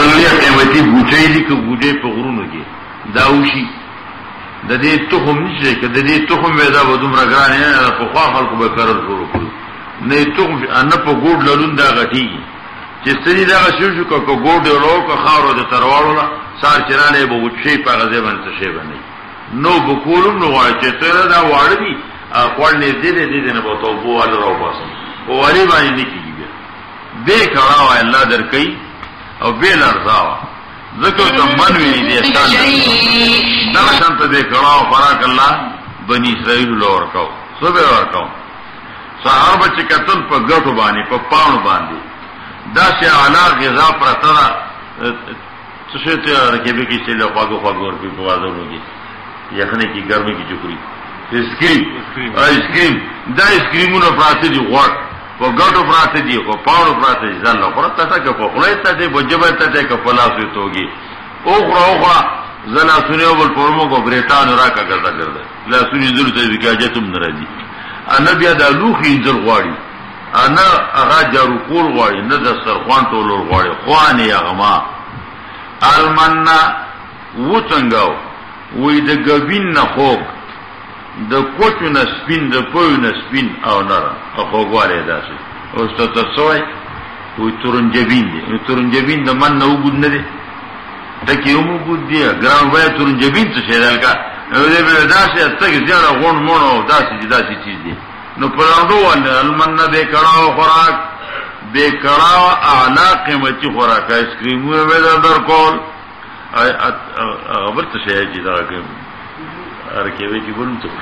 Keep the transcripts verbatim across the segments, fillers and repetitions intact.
ځنګلي قیمتي بوټي دي که بوټي په غرونو کې دا وشي د دې تخم نشي که د دې تخم ودا به دومره ګران نه په خوا خلکو به قرار شروع کړو نه تخم ان په ګوډ لرون دا غټي چې ستړي دا شو شو که ګوډ ورو که خاورو د تروالو سار چرانه به وچی په غزه باندې شي باندې نو بکولم نو وای چې تر دا واړ دي خپل نه دې دې نه به توبو ول راو باسم او ولی باندې نه کیږي به کړهو الله درکې او به لرزاوه ذکر ته منوي دي شان دا شان ته دې کړهو فراق الله بني اسرائيل لور کاو صبح ورکاو صحابه چې کتل په ګټو باندې په پاڼو باندې دا چې اعلی غذا پرتره څه ته راکېږي چې له خواږه خواږه ورپی په وازونو کې یخنه کې ګرمه کې چکري اسکریم اسکریم دا اسکریمونه پراته دي غوړ په ګټو پراته دي په پاڼو پراته دي ځل خو راته تا کې په خلای ته دي بجبه ته ته کې پلاسو توږي او خو اوخه زلا سنیو بل پرمو کو بریټان راکا ګرځا ګرځا لا سنی زړه ته وکاجتم ناراضي انا بیا د لوخي انځل غواړي انا هغه جارو کول غواړي نه د سرخوان ټولور غواړي خوانه یغما المنا وڅنګاو وې د ګبین نه خوګ د کوچو نه سپین د پوی نه سپین او نره خو غواړي داسې او ست تسوي وې تورنجبین دي تورنجبین د من نه وګد نه دي دکې یو وګد دي ګرام وای تورنجبین څه شي دلګه نو دې به داسې اتګ زیاده غون مونو داسې داسې چیز دي نو پراندو ول المن به کړهو خوراک به کړهو اعلی قیمتي خوراک آیسکریمونه ودا در کول خبر ته شي چې دا کوم ارکه وی چې ګورم ته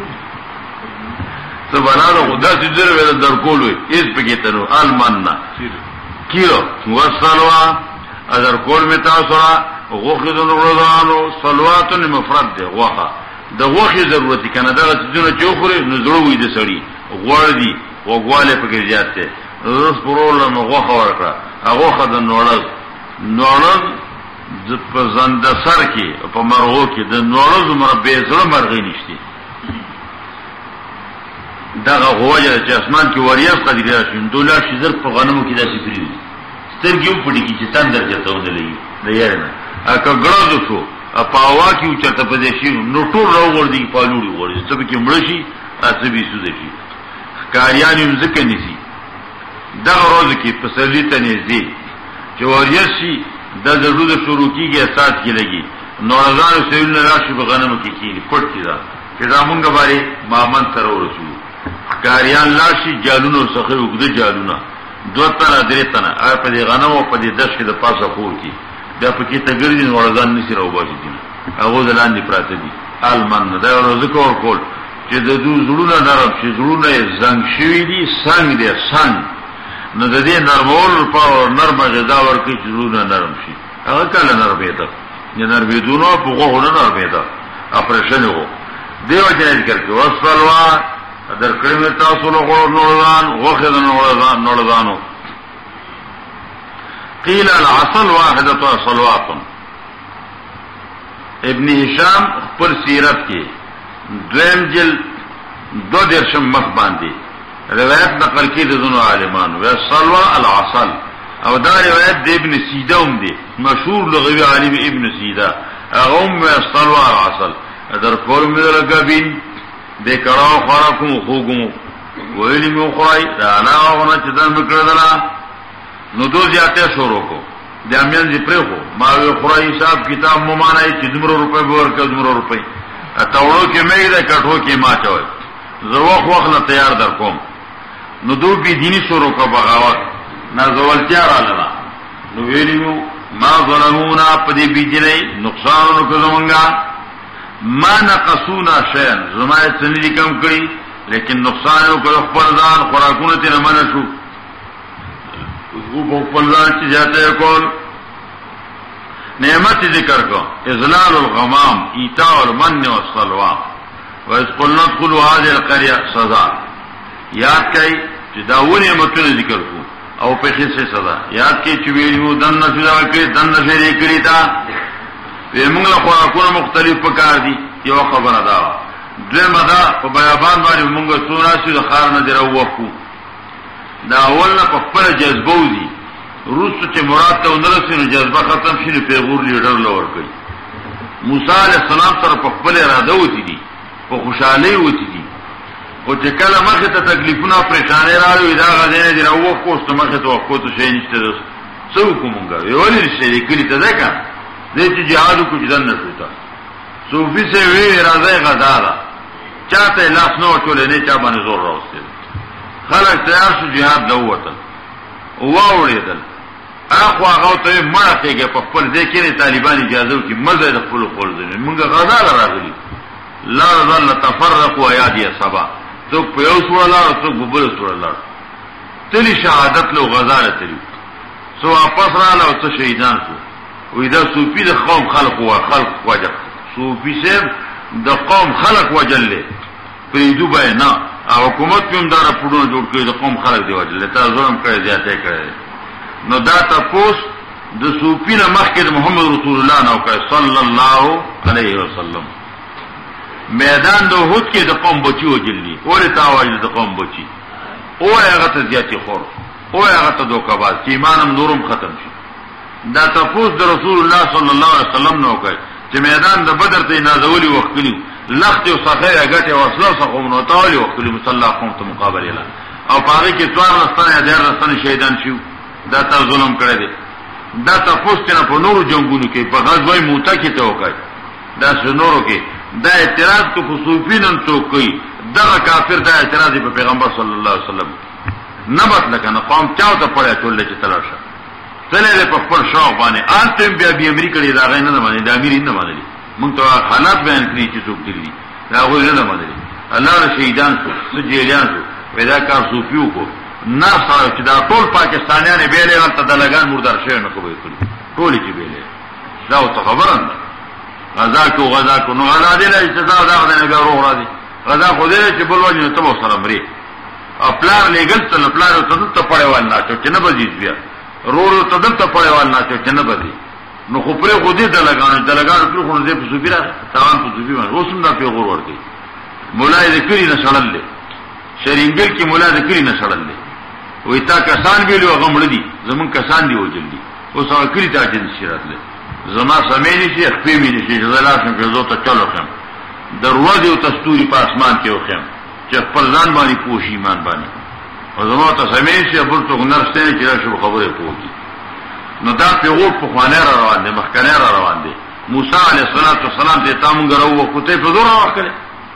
څه بنانو خدا چې زره ودا در کول وي اس پکې تنو المن کیلو وصلوا اذر کول می تاسو غوخه د نورانو صلوات مفرد ده غوخه د غوخه ضرورت کنه دا چې چې خوري نو زړه وي د سړی غوړ دي وګواله پکې زیاته روس پرول نو غوخه ورکړه غوخه د نوړل نوړل د پزند سر کې په مرغو کې د نوړل مربع زړه مرغې نشته دا غوړه چې اسمان کې وریاض قدرې راشي دوله شي زر په غنمو کې داسې فری سترګې په دې کې چې تندر چته ودلې د یارنه اګه ګړو شو پاوا کې چته په دې شي نو ټول راو وردي پالوړي وردي څه به کې مړشي اته به سود شي کاریان یې ځکه نسی دا ورځ کې په سلیته نږدې چې وريشي د ضرورت شروع کیږي اساس کې لګي نو رضان سیل راشي په غنمو کې کیږي پټ کیدا چې دا مونږ باندې مامن تر ورسو کاریان لاشي جالونو څخه وګړي جالونه دوه تر درې تنه په دې غنمو په دې دش کې د پاسه خور کی دا پکې تګرځي نو ورځان نشي راو باسي دي هغه دلاندې پراته دي المن دا ورځ کول کول چې د دو زړونه نرم شي زړونه زنګ شوی دي څنګ دي څنګ نو د دې نرمول په نرم غذا ورکې زړونه نرم شي هغه کله نرم پیدا نه نرم بدونو په غوونه نرم پیدا اپریشن وو دیو جن ذکر کې وصلوا در کړم تاسو له نوران وخت نوران نورانو قيل العصل واحدة صلوات ابن هشام پر سیرت کې دویم جل دو درشم مخ باندې روایت نقل کې د زونو عالمانو و صلوا العصل او دا روایت د ابن سیدا هم دی مشهور لغوی عالم ابن سیدا اغم و صلوا العصل در کول مې لګبین د کړهو خورکو خوګمو ویلی مې خوای دا نه غوونه چې دن وکړه نو دو زیاته شروع کو د امیان دې پرې کو ما یو خورای حساب کتاب مو مانای چې دمرو روپے به ورکړ دمرو روپے اتاوړو کې مې دې کټو کې ما چوي زه وخت وخت نه تیار در کوم نو دو بي دیني شروع کو بغاوت نه زول تیار اله نو ویلیو ما ظلمونا پدې بيجلې نقصان وکړمږه ما نقصونا شيئا زمای څنګه کم کړی لیکن نقصان وکړ خپل ځان خوراکونه ته نه منشو وہ پلان کی جاتے ہیں کون نعمت ذکر کو اذلال الغمام ایتاء المن والصلوات وإذ قلنا ادخلوا هذه القرية سزا یاد کئی چې دا و نعمتونه ذکر کو او په خصه سزا یاد کئی چې ویلو دنه سزا کړی دنه شری کړی تا موږ له خوراکونو مختلف پکار دي یو خبره دا دغه دا په بیان باندې موږ سورا چې خار نه درو وکړو دا اول نه په خپل جذبو دي روس چې مراد ته ونرسي نو جذبه ختم شي نو پیغور لیډر لور کوي. موسی علیہ السلام سره په خپل اراده وتی دي په خوشحالي وتی دي او چې کله مخه ته تکلیفونه پریشانه راوي دا غځنه دی راو کوست مخه ته وقوت شي نشته څو کومګه ویولې شي کلی ته ځکه دې چې جهاد کو ځن نه شوتا صوفي سه وی راځي غزاله چاته لاس نو ټول نه چا باندې زور راوستل خلک تیار شو جهاد لوته او واوړېدل اخو هغه ته مړه کېږي په خپل ځکه طالبان اجازه ورکړي مزه د خپل خپل ځنه موږ غزاله راغلي لا ظل تفرقوا ايادي صبا څوک په یو سور الله او څوک په بل سور الله تلی شهادت له غزاله تلی سو واپس رااله او څه شهیدان شو وې دا صوفي د قوم خلق او خلق وجه صوفي سیب د قوم خلق وجلې پریدو بینا او حکومت په اندار پړو جوړ کړی د قوم خلق دی وجلې تا ظلم کړی زیاته کړی نو دا تاسو د صوفي نه مخکې محمد رسول الله نو کوي صلی الله علیه وسلم میدان د احد کې د قوم بچي وجلې اورې تاوایي د قوم بچي او هغه ته زیاتی خور او هغه ته دوکباز چې ایمانم نورم ختم شي دا تاسو د رسول الله صلی الله علیه وسلم نو کوي چې میدان د بدر ته نازولي وختلی لخت او صخره غټه وصله څخه نو تاولي وختلی مصلی قوم ته مقابله لا او پاره کې څوار رستنه دیر رستنه شهیدان شو دا تا ظلم کړی دی دا تاسو ته په نورو جنگونو کې په غزوه موته کې ته وکړي دا شنورو کې دا اعتراض کو په صوفینن تو کوي دا کافر دا اعتراض په پیغمبر صلی الله علیه وسلم نه مطلب کنه قوم چاو ته پړیا ټول چې تلاشه تلې په خپل شوق باندې انتم بیا بیا امریکا دی دا غینه نه باندې د امیر نه باندې مونږ ته حالات بیان کړی چې څوک دي دا غوښنه نه باندې الله شهیدان څو سجیلیان څو پیدا کار صوفیو کو نه سره چې دا ټول پاکستانیان بیلې ورته دلګان مردار شوی نه کوي ټول چې بیلې دا او ته خبره غزا کو غزا کو نو غزا دې له استزاده دا نه ګورو راځي غزا خو دې چې بل وجه ته مو سره مري خپل لګل ته خپل ته ته پړېوال نه چې نه بزید بیا رورو ته ته پړېوال نه چې نه بزید نو خو پرې خو دې دلګان دلګان پر خو دې په سوبیرا تاوان په سوبی باندې اوسم دا پیغور ورته مولا دې کړی نه شړل شرینګل کې مولا دې کړی نه شړل وې تا کسان ویلو غمړ دي زمون کسان دی وجل دي اوس هغه کړی ته جن شرات له زما سمېنی چې خپې مې نشي زلاسم په زو ته چلو خم دروازه او تستوري په اسمان کې وخم چې خپل ځان باندې پوښ ایمان باندې او زما ته سمېنی چې بل څو نرسته چې راشه خبره پوښي نو دا په وو په خوانه را روان دي مخکنه را روان دي موسی علیه السلام ته تاسو غرو وکته په دورا وکړه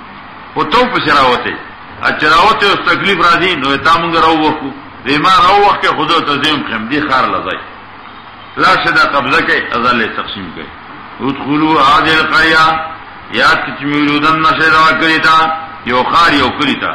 او ته په شراوته اچراوته او تکلیف راځي نو تاسو غرو وکړو دیما راو وخت خدا ته زم خم دي خار لځای لا شدا قبضه کوي ازل تقسیم کوي ادخلوا هذه القريه یاد کی چمیلودن نشرا کړیتا یو خار یو کړیتا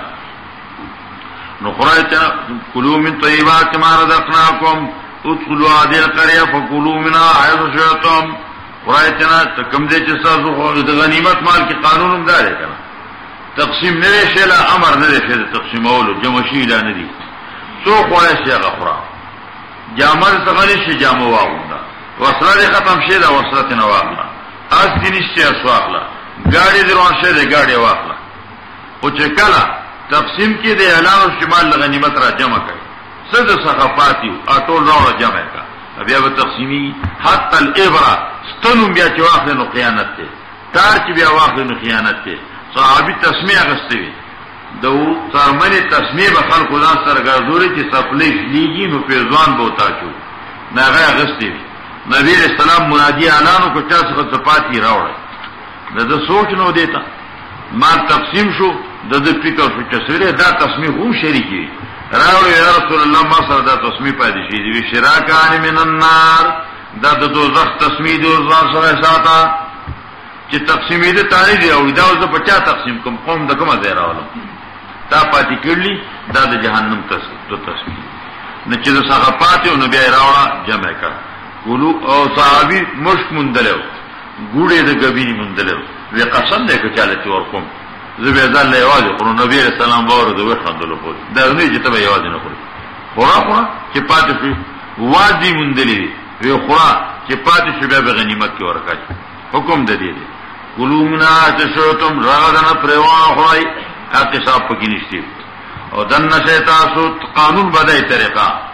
نو خرایته کلوا من طیبات ما رزقناکم ادخلوا هذه القريه فكلوا منها حيث شئتم خرایته کم دې چې تاسو خو د غنیمت مال کې قانون هم دار کړه تقسیم نه شي لا امر نه شي تقسیمولو جمع شي لا نه دي سو خوړه شي غفرا جامل څنګه شي جامو واغوندا وسره ختم شي دا وسره نه واغلا اس دي نشي اسواخلا ګاډي دروان شي دا ګاډي واخلا او چې کله تقسیم کې د اعلان شمال غنیمت را جمع کړي صد صحافاتي اټول راو جمع کړه بیا به تقسیمي حتی الابره ستنو بیا چې واخل نو خیانت ده تار چې بیا واخل نو خیانت ده صحابي تسمیه غستوي دو سرمنی تسمیه به خلقو دان سرگردوری چی سفلیش لیگی نو پیرزوان بوتا چو ناغی اغسطی بی نبی علیہ السلام منادی اعلانو کو چا سخت سپاتی راوڑی دا دا سوچ نو دیتا مال تقسیم شو دا دا فکر شو چسوری دا تسمیه هم شریکی راوڑی یا رسول اللہ ما سر دا تسمیه پایدی شیدی بی شراکانی من النار دا دا دوزخ تسمیه دوزان سر ساتا چی تقسیمی دا تانی دی اوڑی دا وزا پچا تقسیم کم قوم دا کم ازیر آولم تا پاتی کرلی دا دا جہنم تو تسمیه نچی دا صحفاتی و نبی راوڑا جمع کر قلو او صحابی مشک مندلو گوڑی دا گبینی مندلو وی قسم دے کچالتی ورکم زبی ازال لیوازی قرون نبی علیہ السلام باور دا ویخاندلو خود دا اغنی جتا با یوازی نخوری خورا خورا چی پاتی شوی وازی مندلی دی وی خورا چی پاتی شوی بیا بغنیمت کی ورکاج حکم دا دی دی قلو منا چشوتم راغدنا پریوان خورائی اقتصاب پکی نشتی او دن نشیطاسو قانون بدای طریقہ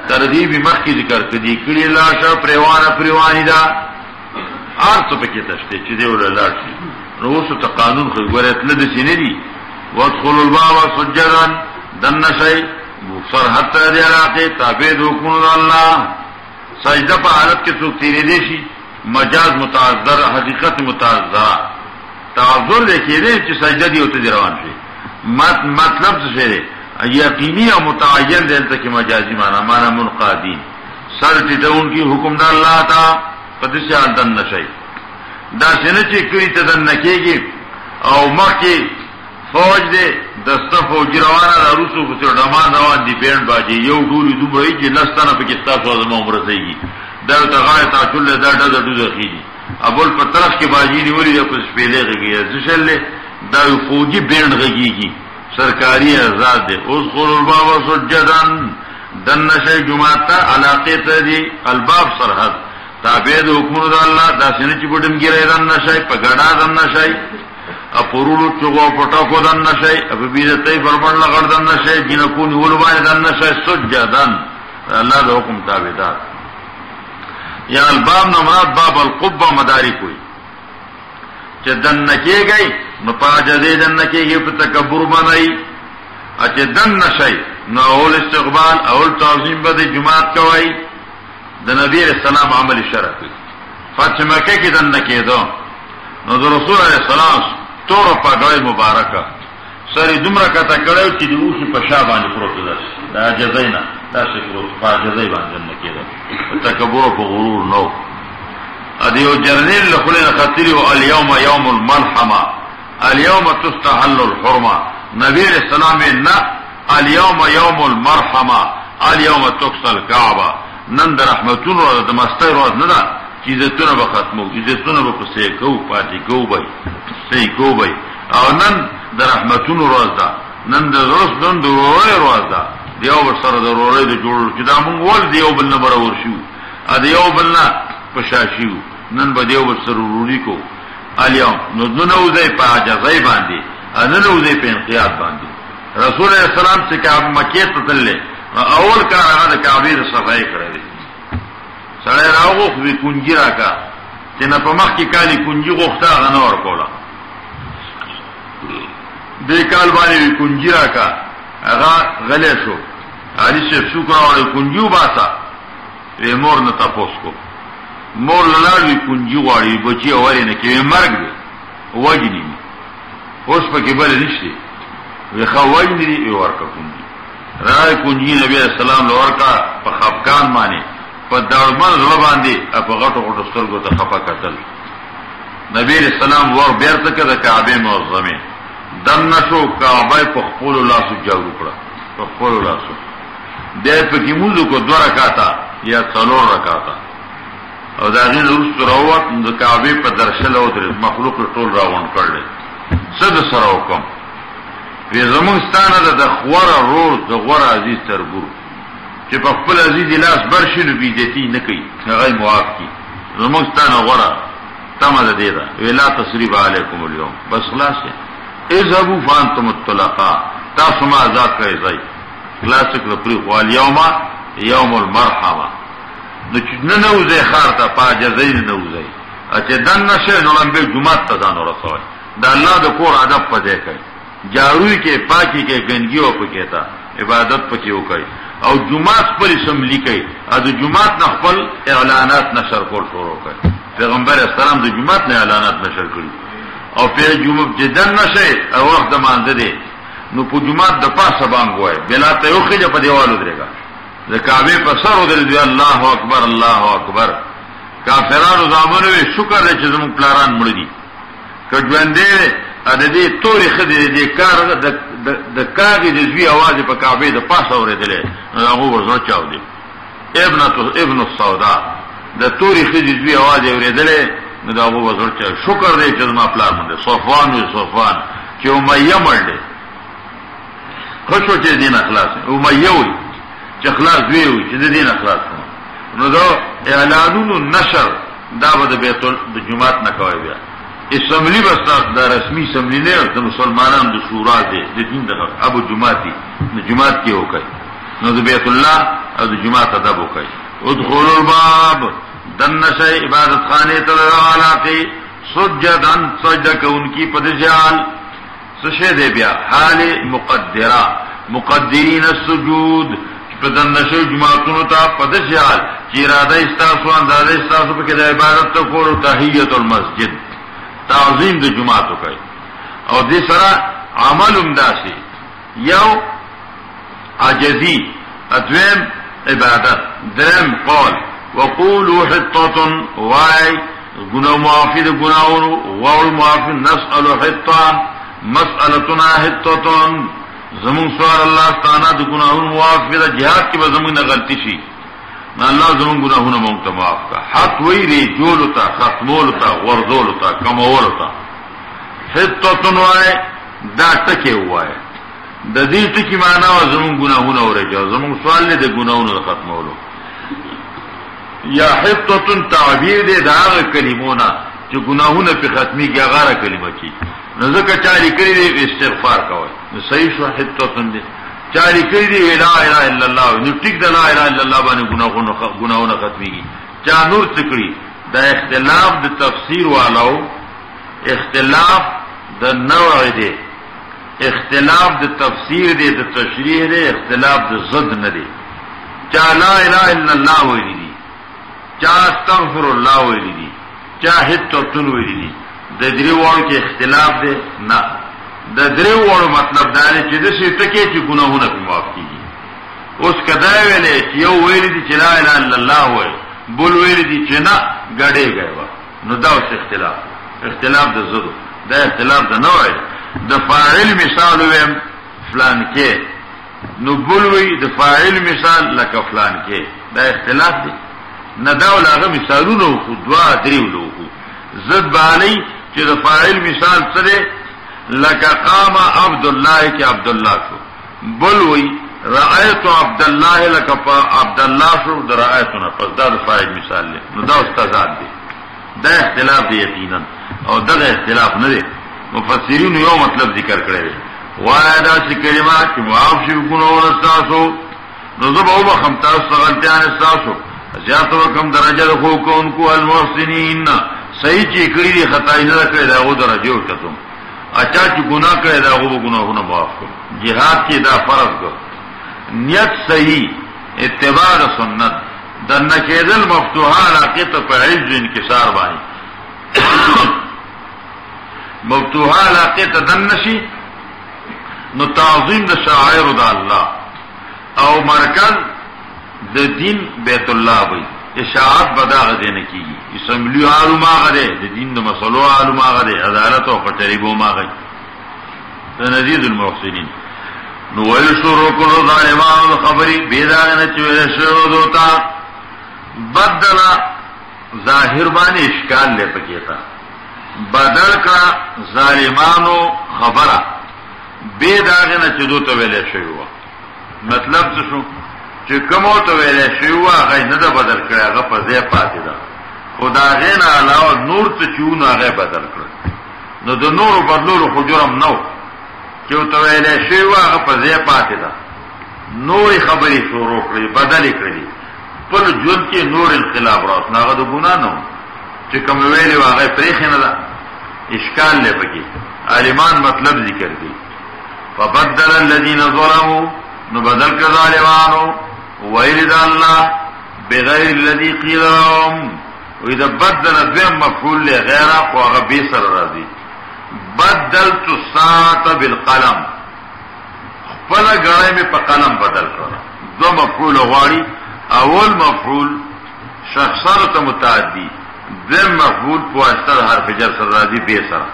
ترغیب مخ کی ذکر کړي کړي لاشه پریوانه پریوانی دا ارته پکې تشته چې دی ول لاشه نو اوس ته قانون خو ګورت نه دي نه دي وادخل الباب سجدا دن شي سرحد ته دی راته تابع حکم الله سجده په حالت کې څوک تیرې دي شي مجاز متعذر حقیقت متعذر تعذر لیکي چې سجده دی او ته روان شي مطلب څه دی یقینی او متعین دلته کې مجازي معنا معنا منقادین سر ټیټون کی حکم د الله تا پدې حال دن نشي دا څنګه چې کړي ته دن نکېږي او مخکې فوج دې دسته فوج روانه راروسو په ډمان روان دي پیند باجی یو ډوري دوبري چې لستانه په کې تاسو زمو عمر سيږي دا ته غاړه تا ټول دا د دو ځخيږي ابول په طرف کې باجی نیولې په سپېلې غږی ځشلې دا فوجي پیند غږیږي سرکاری آزاد دے اس قول الباب سجدن دن نشای جماعتا علاقے تا دی الباب سرحد تابید حکمون دا اللہ دا سنی چی پڑم گرے دن نشای پا گڑا دن نشای اپرولو چگو پٹاکو دن نشای اپا بیدتای فرمان لغر دن نشای جنکونی ولبانی دن نشای سجدن اللہ دا حکم تابیدار یا الباب نمراد باب القبہ مداری کوئی چه دن نکے گئی نو پاجزے دن نکیږي په تکبر باندې اچھا دن نشي نو اول استقبال اول تعظیم به جماعت کوي د نبی رسول الله عمل شرع کوي فتح مکه کې دن نکیدو نو د رسول الله سلام تور په غوي مبارکه سری دمره کته کړو چې د اوسې په شا باندې پروت ده دا جزینا دا شکر په جزای باندې نکیدو تکبر او غرور نو ادیو جرنیل له خلینو خطری او اليوم يوم الملحمه اليوم تستحل الحرمه نبی علیہ السلام نا اليوم يوم المرحمه اليوم تكسى الكعبه نن در رحمتون و د مستای روز نه دا چیزتونه به ختمو چیزتونه به پسې کو پاتې کو بای پسې کو بای او نن در رحمتون روز دا نن د روز نن د روز روز دا دیو سره د روز د جوړ چې دا مونږ ول دیو بل نه برابر شو ا دیو بل نه پشاشیو نن به دیو سره وروري کو اليوم نو نو دې په اجازه باندې ان نو دې په انقیاد باندې رسول الله سلام چې کعبه مکه ته تلله اول کار هغه کعبه صفای کړی سره راغو خو کونجی راکا چې نه په مخ کې کالی کونجی غوښته غنه ور کوله دې کال باندې کونجی راکا هغه غلې شو علي شیخ شکر او کونجو باسا وی مور نه تاسو کو مور لاړی کونجی غواړي بچي اوري نه کې مرګ دی وګینی اوس په کې بل نشته وی خوای دی ورکا کونجی راي کونجی نبی اسلام لورکا په خفقان باندې په دړمن زړه باندې په غټو غټو سترګو ته خفا کتل نبی اسلام ور بیرته کړه کعبه معظمه دم نشو کعبه په خپل لاسو جوړ کړه په خپل لاسو دې په کې موږ کو دوه رکعاته یا څلور رکعاته او دا غیر روز راوت د کعبه په درشل او در مخلوق ټول راغون کړل صد سره حکم وی زمون ستانه د خوار روز د غور عزیز ترګو چې په خپل عزیز لاس برشلو بیزتی نه کوي هغه معاف کی زمون ستانه غورا تمه ده ده ویلا تسریب علیکم اليوم بس خلاص اذهبوا فانتم الطلقاء تاسو ما آزاد کړئ ځای کلاسیک لپاره قال یوم یوم المرحمه نو چې نه نوځي خارته پاجزین نوځي اته دن نشه نو لمبه جمعه ته ځان ورسوي دا الله د کور ادب پځه کوي جاروی کې پاکي کې ګنګي او پکې تا عبادت پکې وکړي او جمعه پر اسمبلی کوي او د جمعه خپل اعلانات نشر کول شروع کوي پیغمبر اسلام د جمعه نه اعلانات نشر کړي او په جمعه جدن نشه او وخت د مانده دي نو په جمعه د پاسه باندې وای بلا ته یو خېجه په دیوالو درېګا د کعبه په سر ودرې الله اکبر الله اکبر کافرانو زامنو شکر دې چې زموږ پلاران مړ دي کډوندې ا دې توري خدي دې کار د کاغې د زوی आवाज په کعبه د پاسه اورېدلې هغه ورځو چاو دي ابن ابن السودا د توري خدي زوی आवाज اورېدلې نو دا هغه ورځو چا شکر دې چې زما پلار مونږ صفوان او صفوان چې امیه مړ دي خوشو چې دین اخلاص امیه وي چې اخلاص دی چې دین اخلاص نو دا اعلانونو نشر دا به بیت د جمعات نه کوي بیا اسمبلی بستا دا رسمی اسمبلی نه د مسلمانانو د شورا دی د دین د ابو جمعاتی د جمعات کې وکړي نو د بیت الله او د جمعه ادب وکړي. ادخلوا الباب دنشي عبادت خانه ته راغلاقي سجدن سجده کوونکی په دجال سشه دی بیا حال مقدره مقدرین السجود په دنشي جمعهونو ته په دجال چې اراده استاسو اندازه استاسو په کې د عبادت ته کول تحیت المسجد تعظیم د جمعه کوي او دې سره عمل امداسي یو عجزي ادویم عبادت درم قول وقولوا حطة واي گناہ معافی دے گناہونو وعو معافی نسأل حطة مسألتنا حطة زمون سوال اللہ ستانا دے گناہونو معافی دے جہاد کی با زمون غلطی شی نا اللہ زمون گناہونو مونگتا معاف کا حط وی ری جولتا ختمولتا غرزولتا کمولتا حطة واي دا تکے ہوا ہے دا دی تکی معنی و زمون گناہونو ورجا زمون سوال لے دے گناہونو ختمولو یا حطتن تعبیر دے دا آغا کلمونا چو گناہونا پی ختمی کی آغارا کلمہ چی نزکا چاری کری دے استغفار کوئی صحیح شو حطتن دے چاری کری دے لا الہ الا اللہ نفتک دا لا الہ الا اللہ بانے گناہونا ختمی کی چا نور تکری دا اختلاف دا تفسیر والاو اختلاف دا نوع دے اختلاف دا تفسیر دے دا تشریح دے اختلاف دا ضد ندے چا لا الہ الا اللہ ویلی دی چا استغفر اللہ ویلی دی چا حطتن ویلی دی دا دریوارو کے اختلاف دے نا دا دریوارو مطلب دا دے چی دسی تکے چی گناہونا پی معاف کی گی اس کدائی ویلے چی یو ویلی دی چی لا الہ الا اللہ ہوئے بل ویلی دی چی نا گڑے گئے با نو دا اس اختلاف اختلاف دا زدو دا اختلاف دا نوعی دا فاعل مثال ویم فلان کے نو بل وی دا فاعل مثال لکا فلان کے دا اختلاف دی نداو لاغا مثالونو خود دعا دریولو خود زد بالی چی دا فاعل مثال سدے لکا قام عبداللہ کی عبداللہ شو بلوی رأیتو عبداللہ لکا پا عبداللہ شو دا رأیتو نا پس دا دا فاعل مثال لے ندا استازاد دے دا اختلاف دے یقینا او دا اختلاف ندے مفسرین یو مطلب ذکر کرے دے وایا دا سی کلمات چی معاف شو گناہون استاسو نظب او بخمتاس غلطیان استاسو زیادت وکم درجہ دخو کو ان کو المحسنین صحیح چی کری دی خطائی نہ کرے دا غو درجہ اٹھتم اچھا چی گناہ کرے دا غو گناہونا معاف کرو جہاد کی دا فرض کرو نیت صحیح اتباع سنت دا نکیدل مفتوحا علاقی تا پا عز انکسار بانی مفتوحا علاقی تا دنشی نو تعظیم دا شاعر دا اللہ او مرکز دا دین بیت اللہ بھئی اشاعت بدا غدے نکی اسمبلی عالم آغدے دا دین دا مسئلو عالم آغدے عدالت و قطریبو ماغی دا نزید المحسنین نو ویل شروع کنو ظالمان دا خبری بیداغنا چویل شروع دوتا بدلا ظاہر بانی اشکال لے پکیتا بدل کا ظالمانو خبرہ بیداغنا چو دوتا ویل شروع مطلب چشو چه کمو تو ویلے شیوا غی نده بدل کرے اغا پا زی پاتی دا خدا غین علاوه نور تا چون اغا بدل کرے نو دا نور بدلولو خجرم نو چه تو ویلے شیوا اغا پا زی پاتی دا نوری خبری شروع کردی بدلی کردی پل جون کی نور انقلاب راست ناغا دا گناہ نو چه کم ویلی واغی پریخی ندا اشکال لے پکی عالمان مطلب ذکر دی فبدل الذین ظلموا نو بدل کر ظالمانو ویل دا اللہ بغیر الذی قیل لهم ویدہ بدل دویم مفعول لے غیرہ خواغا بیسر رازی بدلت الساعت بالقلم خپلا گرائی میں پا قلم بدل کر دو مفعول غواری اول مفعول شخصانتا متعدی دویم مفعول پواشتر حرف جر سر رازی بیسر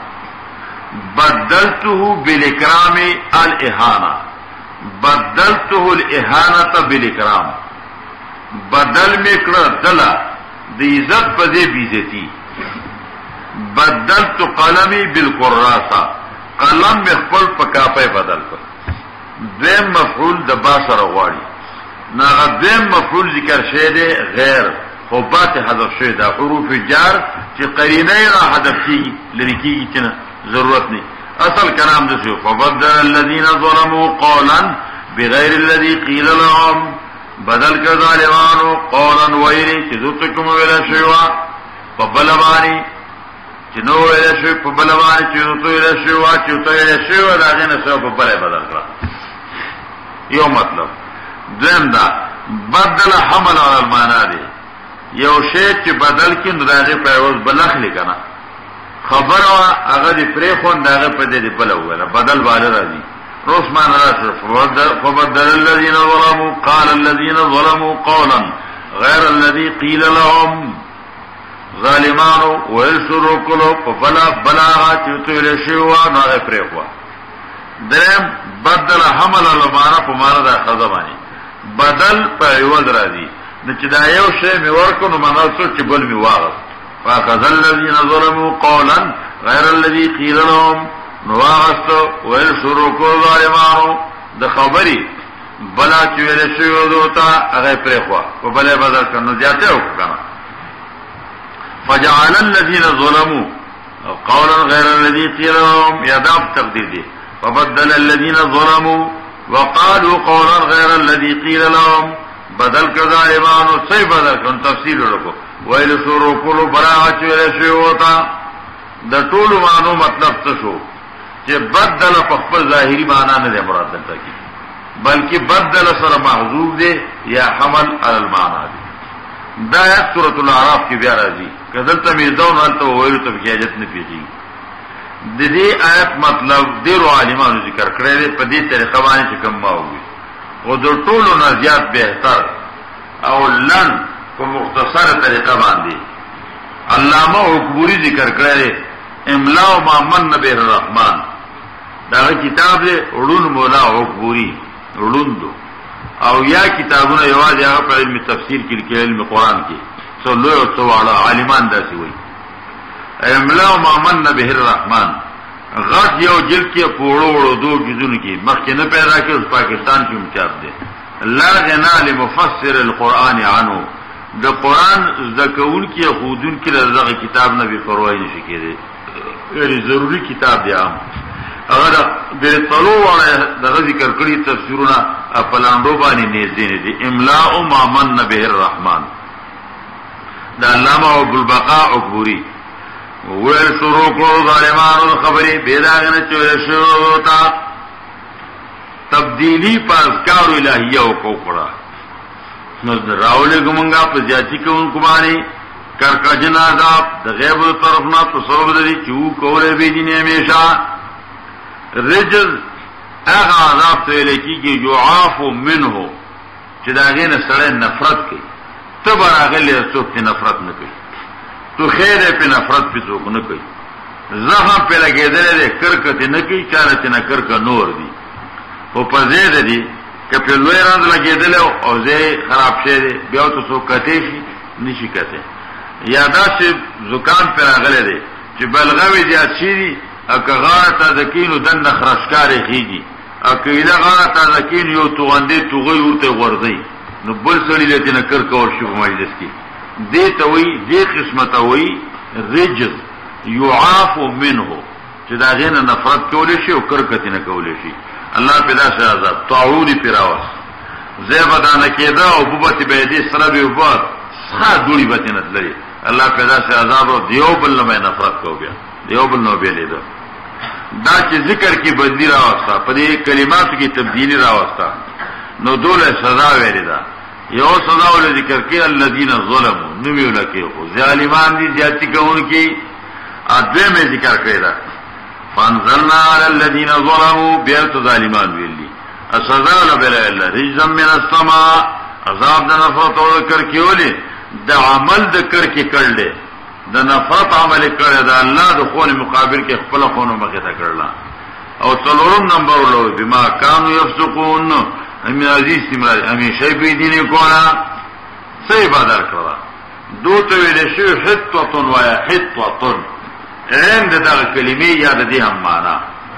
بدلته بالاکرام الاحانہ بدلته الاحانت بالاکرام بدل میں کڑا دلا دی عزت پدے بیزتی بدلت قلمی بالقراسہ قلم میں خپل پکاپے بدل کر دیم مفعول دبا سر غواړي ناغه دیم مفعول ذکر شه دے غیر خوبات حذف شه دا حروف جار چې قرینه را حذف کی لری کی چې ضرورت نہیں اصل کلام دسو فبدل الذين ظلموا قولا بغیر الذي قيل لهم بدل کړ ظالمانو قولا ویری چې دوی کوم ویل شوی په بلوانی چې نو ویل شوی په بلوانی چې دوی ویل شوی چې دوی ویل شوی دا نه څه په بل بدل کړ یو مطلب دیم دا بدل حمل علی المعنى دی یو شی چې بدل کې نراغه په اوس بلخ لیکنه خبر وا هغه دی پرې خون داغه په دې بل ولا بدل والا راځي روس مان راځي فبدل الذين ظلموا قال الذين ظلموا قولا غير الذي قيل لهم ظالمانو ويسروا كلوا فبلا بلاغا چوتو لشوا نو پرې خو درم بدل حمل المعنى په معنا د خزبانی بدل په ایوز راځي نو چې دا یو شی می ورکو نو معنا څه چې بل می واغ فاخذ الذين ظلموا قولا غير الذي قيل لهم نواغستو ویل شروع کو ظالمانو د خبری بلا چې ویل شوی دوتا هغه پرې خو په بلې بدل کنه ځاته وکړه فجعل الذين ظلموا قولا غير الذي قيل لهم يداب تقدير دي فبدل الذين ظلموا وقالوا قولا غير الذي قيل لهم بدل کذا ایمانو صحیح بدل کن تفصیل ورکو ویل شروع کولو براغت ویل شوی ہوتا دا طول معنو مطلب تشو چې بدل پخپل ظاهری معنی نه دی مراد دلته کی بلکې بدل سره محذوف دی یا حمل علی المعنى دی دا آیت سورۃ الاعراف کې بیا راځي کدلته میزون انت ویل ته حاجت نه پیږي د دې آیت مطلب ډیرو عالمانو ذکر کړی دی په دې طریقه باندې چې کوم ماوي او د ټولو نه زیات بهتر او لن په مختصره طریقه باندې علامه عکبوری ذکر کړی املاء ما من به الرحمن دا کتاب دی علوم مولا عکبوری علوندو او یا کتابونه یوازې هغه په علم تفسیر کې لیکل علم قرآن کې څو لوی او څو اعلی عالمان داسي وایي املاء ما من به الرحمن غټ یو جلد کې پوړو وړو دوه جزونه کې مخکې نه پیدا کړ پاکستان کې مچاب دي لغنا لمفسر القرآن عنه د قرآن زکون کې خودون کې دغه کتاب نه به پروايي نشي کېده یعنی ضروری کتاب دی عام اگر د طلوع وړه دغه ذکر کړی تفسیرونه خپلاندو باندې نږدې دي املاء ما من به الرحمن دا علامه ابو البقاء عکبوری ویل شروع کړو ظالمانو خبرې بیداغنه چوي شو تا تبدیلی پاسکار الہیہ کو کړه نو راولې ګمنګا په ځاتی کوونکو باندې کرکجن عذاب د غیب طرف نه تصوب لري چې وو کوله به دي نه همیشه رجل هغه عذاب ته لکیږي يعاف منه چې داغه نه سره نفرت کوي تبر هغه له څوک نفرت نه کوي تو خیر په نفرت په څوک نه کوي زخم په لګیدل دې کرکته نه کوي چاره نه کرک نور دي او په دې دې کپه لوی راند لګیدل او زه خراب شه بیا ته څوک کته شي نشي کته یادا چې زکام پر غلې دي چې بلغوي دي اچي اګه غاره تذکینو دن خرشکارې خيږي اګه دا غاره تذکین یو توغندې توغي ورته ورځي نو بل سړي لته نه کر کول شي په مجلس کې دې ته وی دې قسمت وی رجل يعاف منه چې دا غینه نفرت کولې شي او کرکته نه کولې شي الله پیدا شه عذاب طاعون پیراوس زیبدان کېدا او بوبتی به دې سره به وبات ښه دوړي بته نه لري الله پیدا شه عذاب او دیو بل نه نفرت کو بیا دیو بل نو به لیدو دا چې ذکر کې بدلی راوستا په دې کلماتو کې تبدیلی راوستا نو دوله سزا ویری دا یو سزا ول ذکر کې الذين ظلموا نو ویل کې خو ظالمان دي ذاتی کوونکی اځه مې ذکر کړی دا فانزلنا على الذين ظلموا بيت ظالمان ویلي السزا ولا الا رجزا من السماء عذاب د نفرت او ذکر کې ولي د عمل ذکر کې کړل د نفرت عمل کړه د الله د خون مقابل کې خپل خون مخه تا کړل او څلورم نمبر ولو بما كانوا يفسقون امي عزيز سمرا امي شي په دین کولا صحیح بدل کړه دوته ویل شي حتتون و حتتون عند دغه کلمې یاد دي هم معنا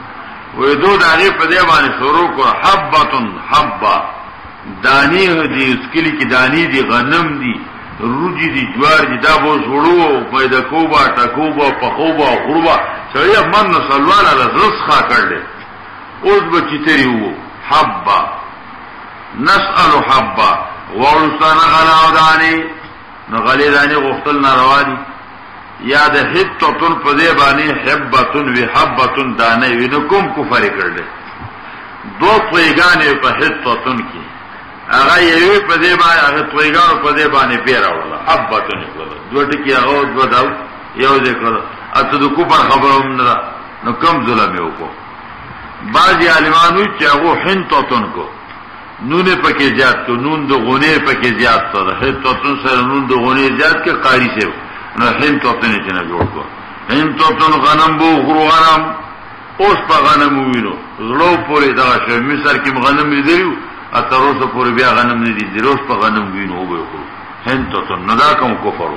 وې دوه دغه په دې باندې شروع کو حبتون حبا دانی دي اسکلی کی دانی دي غنم دي روجی دی جوار دی دا بو زړو پیدا کوبا ټکوبا پخوبا غربا سړی من سلوان رزس خا کړل اوس به چتری وو حبا نسأل حبا وړستانه غلا او دانی نو غلی دانی غفتل ناروا دي یا د حتتن په دې باندې حبتن وحبتن دانه وینو کوم کفر کړل دو پیغانې په حتتن کې هغه یې په دې باندې هغه پیغام په دې باندې پیراوله حبتن کړل دوه ټکی هغه دوه داو یو ذکر اته د کفر خبروم نه نو کم ظلم یو کو بعضی عالمانو چې هغه حنتتن کو نون پکې زیات کو نون د غونه پکې زیات تو حتتن سره نون د غونه زیات کې قاری شه نو حنتتن چې نه جوړ کو حنتتن غنم بو غرو غنم اوس په غنم وینو زړو پورې دا شی مصر کې غنم لیدلو اتر اوسه پورې بیا غنم نه دي روز په غنم وینو وګو حنتتن نه دا کوم کفر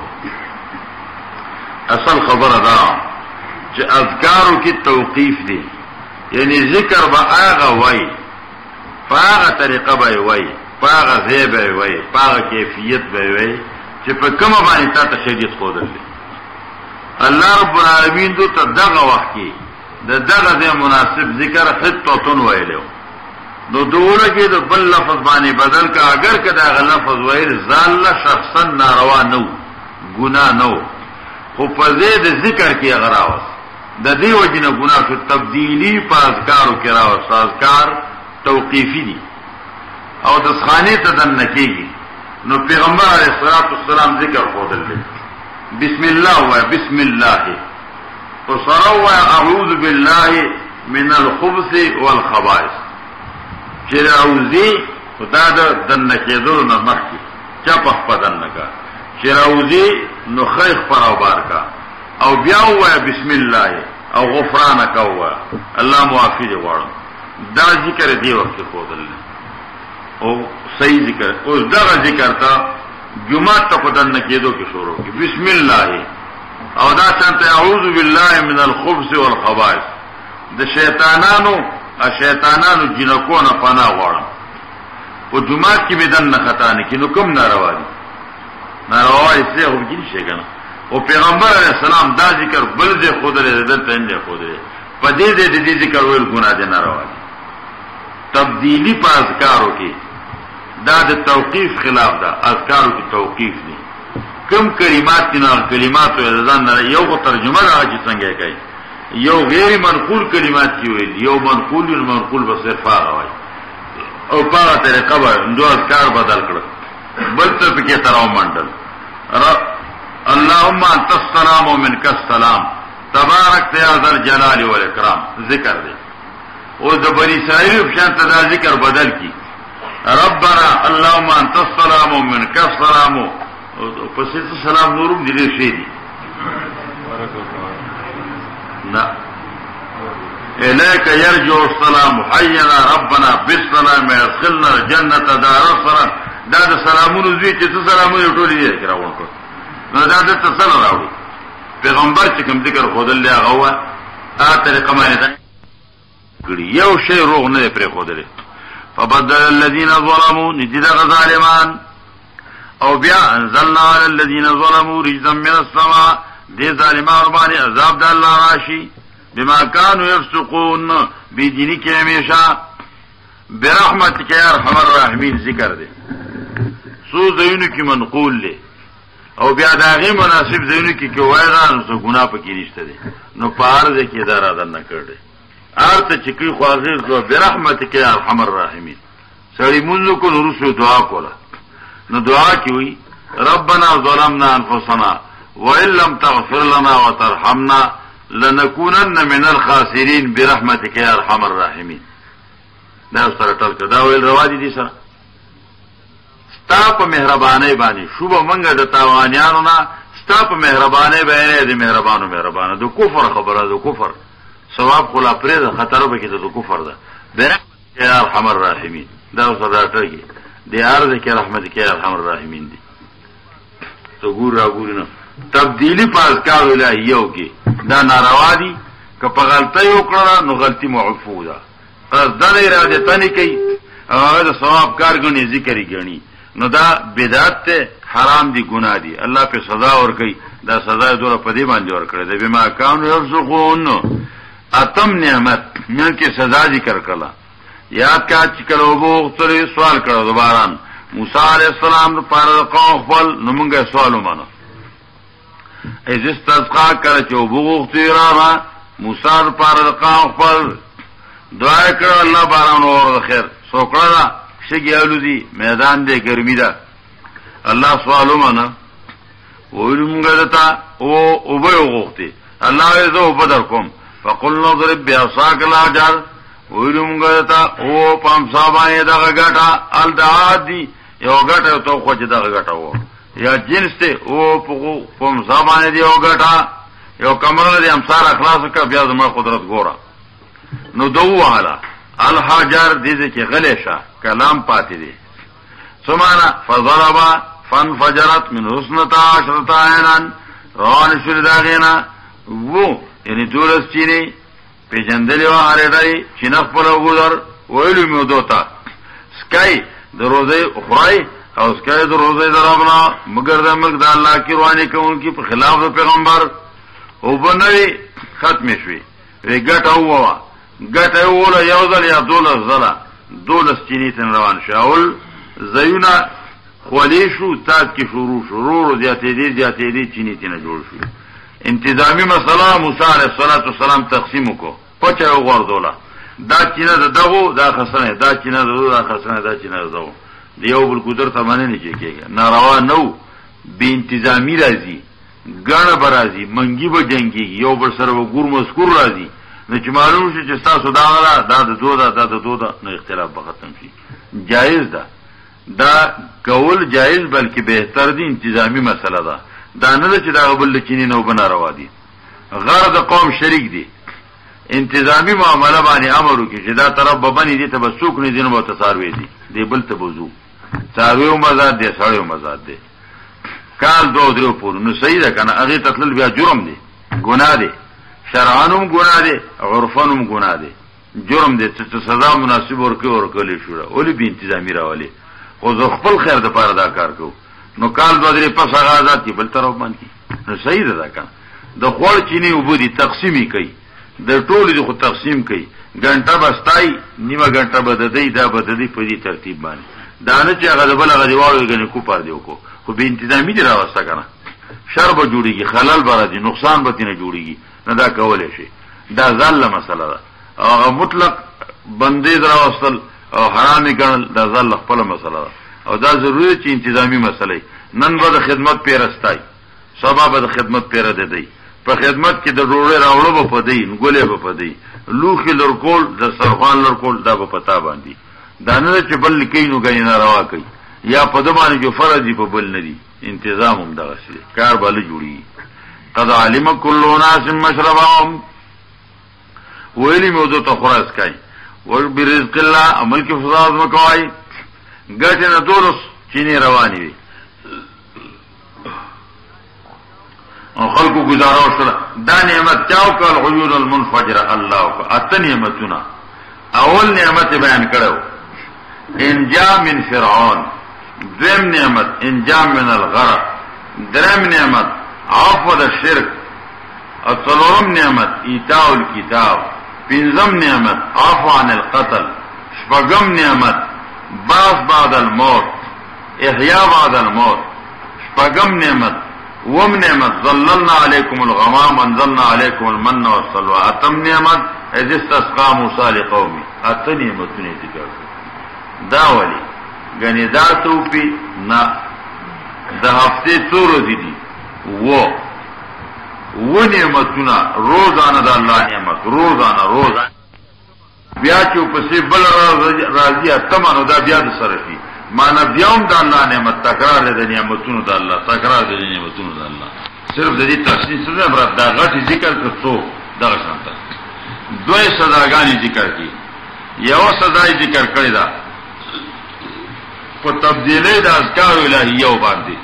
اصل خبره دا چې اذکارو کې توقیف دي یعنی ذکر با آغا وای پاغا طریقه بای وای پاغا ځای بای وای پاغا کیفیت بای وای چې په کومه باندې تا ته شریعت خودل الله رب العالمین دو ته دغه وخت کې د دغه ځای مناسب ذکر حتتن وایلو نو دوله کې د بل لفظ باندې بدل کا اگر کدا غ لفظ وایل زال شخصا ناروا نو ګنا نو خو په زید ذکر کې غراوس د دې وجنه ګناه شو تبدیلی په اذکارو کې راوس اذکار توقیفی دي او د خانه ته دن نکېږي نو پیغمبر علیه الصلاۃ والسلام ذکر خودل دي بسم الله و بسم الله وصروا اعوذ بالله من الخبث والخبائث چراوزی خدا د دن کېدو نه مخکې چا په پدن نکا چراوزی نو خیخ پر او بار کا او بیا وای بسم الله او غفرانک او الله معافی دی وړم دا ذکر دی وخت خودل او صحیح ذکر او دا ذکر تا جمعه ته خدان نه کېدو کې شروع کی بسم الله او دا څنګه اعوذ بالله من الخبث والخبائث د شیطانانو ا شیطانانو جنکو نه پناه غواړم او جمعه کې بدن نه خطا نه کینو کوم ناروا دي ناروا یې څه وګړي شي کنه او پیغمبر علیہ السلام دا ذکر بل دې خود لري دلته نه خود لري په دې دې دې ذکر ویل ګناه دي ناروا دي تبدیلی په اذکارو کې دا د توقیف خلاف ده اذکارو کې توقیف دي کم کلمات نه کلمات ځان نه یو کو ترجمه راځي څنګه کوي یو غیر منقول کلمات کی ویل یو منقول او منقول بس فارغ وای او په طریقه باندې دوه اذکار بدل کړ بل څه کې تراو منډل اللهم انت السلام ومنك السلام تبارك يا ذا الجلال والاكرام ذکر دی او د بنی اسرائیل په شان ته ذکر بدل کی ربنا اللهم انت السلام ومنك السلام پس ته سلام نورم دې شي دي لا اليك يرجو السلام حينا ربنا بالسلام ادخلنا الجنه دار السلام دا د سلامونو زوی چې څه سلامونه ټولې دي کراوون کو نو دا د تصل راوړي پیغمبر چې کوم ذکر خودل له هغه ا طریقه باندې ده یو شی روغ نه پرې خودل فبدل الذين ظلموا نجد ظالمان او بیا انزلنا على الذين ظلموا رجزا من السماء دې ظالمان باندې عذاب د الله راشي بما كانوا يفسقون بيديني کې همیشه برحمتك يا ارحم الراحمين ذکر دې سو زینو کې منقول له او بیا داغه مناسب زینو کې کې وایران سو ګناه پکې نشته دي نو پار دې کې دار اذن نه کړي ارته چې کې خواږه کو برحمتک یا ارحم الراحمین سړی مونږ کو نورسو دعا کوله نو دعا کی وی ربنا ظلمنا انفسنا وان لم تغفر لنا وترحمنا لنكونن من الخاسرين برحمتك يا ارحم الراحمین دا سره ټل دا ویل روا دي دي سره ستا په مهرباني باندې شوب منګه د تاوانیانو نه ستا په مهرباني باندې د مهربانو مهربانه د کفر خبره د کفر ثواب خلا پرې د خطر به کې د کفر ده برحمتک یا ارحم الراحمین دا سره ټلګي د ارض کې رحمتک یا ارحم الراحمین دي تو ګور را ګور نه تبدیلی پاس کار الهیو کې دا ناروا دي که په غلطي وکړه نو غلطي معفو ده قصد اراده تنی کوي هغه د ثواب کار غني ذکر غني نو دا بدعت ته حرام دي ګناه دي الله په سزا ور کوي دا سزا دوره په دې باندې ور کړی دی بما کانوا یرزقون اتم نعمت من کې سزا ذکر کړه یاد کا چې کلو وو ترې سوال کړو دوباران موسی علیہ السلام پر قوم خپل نمونږه سوال ومنه از استسقا کړه چې وبغوختی را موسی پر قوم خپل دعا کړه الله باران اور خیر سوکړه شګیالو دي میدان دې ګرمي ده الله سوال ومنه ویلمږه دتا او او به وغوختی الله یې زو بدر کوم فقلنا ضرب بعصاك الحجر ویلمږه دتا او پام صاحبانه دغه ګټه الدعادي یو ګټه تو خو چې دغه ګټه وو یا جنس ته او په پام صاحبانه دی یو ګټه یو کمره دې امثال اخلاص کا بیا زما قدرت ګوره نو دوه حالا الحجر دې چې غلې شه کلام پاتې دي سمانا فضربا فانفجرت من حسنتا عشرتا عینان روان شر داغینا وو یعنی دولس چینی پیجندلی و حریدائی چینخ پلا گودر ویلو میودوتا سکای در روزه اخرائی او سکای در روزه درابنا مگر در ملک در اللہ کی روانی که ان کی پر خلاف در پیغمبر او بنوی ختم شوی وی گٹ اووا گٹ اولا یوزل یا دولس زلا دولس چینی تن روان شاول زیونا خولیشو تاک کی شروع شروع رو زیادی دی زیادی دی چینی تینا جوڑ شو انتظامی مسئلہ موسیٰ علیہ السلام تقسیمو کو پچا او غردولا دا چینا دا دغو دا خسنه دا چینا دا دو دا خسنه دا چینا دا دغو دیو بالقدر تمانه نیچے کیگا ناروا نو بی انتظامی رازی گانا برازی منگی با جنگی یو بر سر و گور مذکور رازی نو چه معلوم شو چستا صدا غلا دا دا دو دا دا دو دا نو اختلاف بختم شی جائز دا دا کول جائز بلکې بهتر دي انتظامی مسله ده دا نه چې دا بل چینی نو بنا روا دي غرض قوم شریک دي انتظامی معامله باندې امر وکړي چې دا طرف به باندې دي ته بسوک نه دینه متصاروي دي دی بل ته بوزو تاویو مزاد دي سړیو مزاد دي کال دو درو پور نو صحیح ده کنه هغه تطلل بیا جرم دي ګناه دي شرعانم ګناه دي عرفانم ګناه دي جرم دي چې سزا مناسب ورکړي ورکړي شو ولې به انتظامی راولي او زه خپل خیر د پاره دا کار کو نو کال دوه درې پس هغه ذاتی بل طرف باندې نو صحیح ده کنه د خوړ چینی وبدي تقسیمی کوي د ټولو د خو تقسیم کوي غنټه بستای نیمه غنټه بددی دا بددی په دې ترتیب باندې دا نه چې هغه بل هغه دیوالو غنی کو پر دیو کو خو به انتظامی دی راوسته کنه شر به جوړیږي خلل برادي نقصان به تینه جوړیږي نه دا کولای شي دا ځل مسله ده هغه مطلق بندې دراوستل او حرامي ګڼل دا ځل خپل مسله ده او دا ضروري چې انتظامی مسله نن به د خدمت پیرستای سبا به د خدمت پیر ده دی په خدمت کې د ډوړې راوړو په پدې ګولې په پدې لوخي لرکول د سرخان لرکول دا په پتا باندې دا نه چې بل کینو غنی نه روا کوي یا په دمانه جو فرض دی په بل ندی انتظام هم دغه شي کار بل جوړي قد علم كل ناس مشربهم ویلی موضوع ته خلاص کای ور برزق الله عمل کې فساد مکوای ګټه نه دولس چینه رواني وي او خلقو گزارو سره دا نعمت چاو کال عیون المنفجر الله کو ات نعمتنا اول نعمت بیان کړو انجام من فرعون دیم نعمت انجام من الغرق درم نعمت عفو الشرك الصلورم نعمت ایتاء الكتاب پنزم نعمت عفو عن القتل شپغم نعمت باس بعد الموت احیاء بعد الموت شپغم نعمت وم نعمت ظللنا علیکم الغمام انزلنا علیکم المن والسلوى اتم نعمت اذ استسقى موسى لقومه ات نعمتونه ذکر دا ولی غنی دا توپی نا د هفته څو ورځې دي و و نعمتونه روزانه د الله نعمت روزانه روزانه بیا چې په سی بل راضی اتمنو دا بیا د صرفي معنا بیاوم د الله نعمت تکرار د نعمتونو د الله تکرار د نعمتونو د الله صرف د دې تخصیص نه برابر دا غټ ذکر کړو دغه شانته دوی صداګانی ذکر کی یو صدای ذکر کړی دا په تبدیلی د اذکار الهیه باندې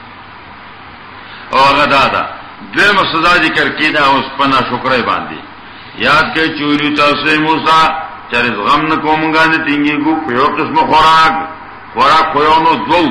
او هغه دا ده دوی صدا ذکر کی دا اوس پنا شکرای باندې یاد کې چوری تاسو موسی چر غم نه کومګا نه تینګي ګو په یو قسم خوراک خوراک خوونو دو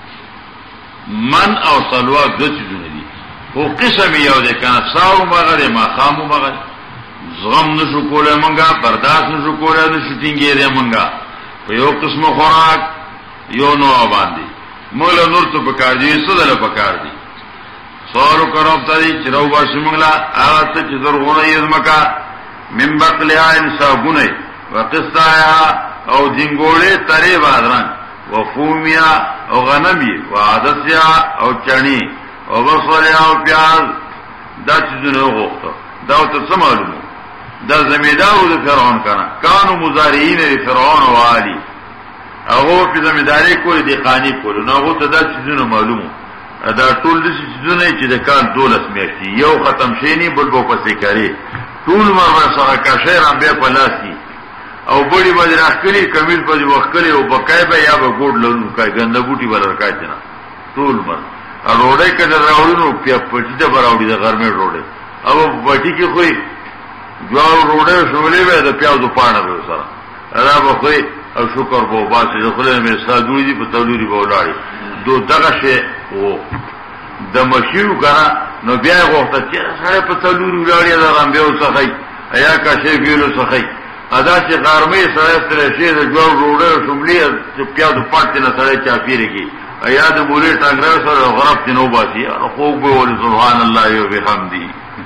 من او سلوا دو چیزونه دي خو قسم یو ده کنه ساو مغره ما خامو مغره زغم نشو کوله منګه برداشت نشو کوله نشو تینګي دې منګه په یو قسم خوراک یو نو باندې مولا نور څه پکار دي څه دل پکار دي سوالو کرام ته چې راو باسي موږ هغه څه چې زرغونه یې زمکا من بقلها انسابونه وقصاها او جنګوړې ترې بادران وفومیا او غنمی وعدسیا او چنی او بصریا او پیاز دا چیزونه وغوښته دا ته څه معلومه دا زمیدارو د فرعون کنه کانو مزارعین فرعون والی هغه په زمیداری کولی دی قانی کولی نو هغه ته دا چیزونه معلومه دا ټول د چیزونه چې د کال دولس میاشتې یو ختم شي نه بل په پسې کوي ټول مرغه سره کاشر هم به پلاسي او بڑی باندې راخلی کمیل په وختلی او بقای به یا به ګوډ لونو کای ګنده بوټي ورکای دي ټول مر روړې کده راوړو په پټی ته براوړي د غرمه روړې او پټی کې خوې جوار روړې شولې به د پیازو پاڼه به سره را به خوې او شکر په باسي د خلې مې سادوړي دي په تولوري به ولاړې دو دغه شی وو د مشیو کنه نو بیا وخت چې سره په تولوري ولاړې دا رام به وسخی ایا کا شی ویلو سخی ادا چې غرمه سره سره شي د جوړ روړې شملې چې پیاز پاتې نه سره چا پیریږي ایا د مولې ټانګره سره غرب تنو باسي خو به ول سبحان الله و بحمدی